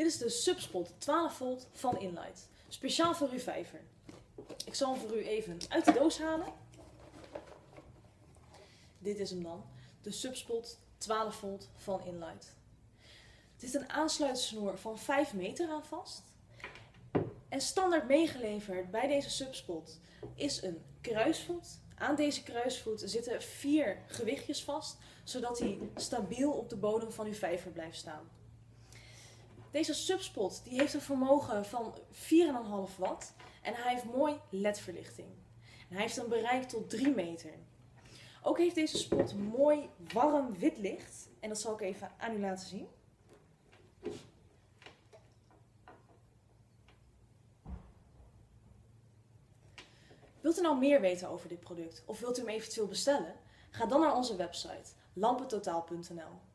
Dit is de Subspot 12 volt van Inlight. Speciaal voor uw vijver. Ik zal hem voor u even uit de doos halen. Dit is hem dan. De Subspot 12 volt van Inlight. Er zit een aansluitsnoer van 5 meter aan vast. En standaard meegeleverd bij deze Subspot is een kruisvoet. Aan deze kruisvoet zitten 4 gewichtjes vast, zodat hij stabiel op de bodem van uw vijver blijft staan. Deze Subspot die heeft een vermogen van 4,5 watt en hij heeft mooi LED-verlichting. En hij heeft een bereik tot 3 meter. Ook heeft deze spot mooi warm wit licht en dat zal ik even aan u laten zien. Wilt u nou meer weten over dit product of wilt u hem eventueel bestellen? Ga dan naar onze website lampentotaal.nl.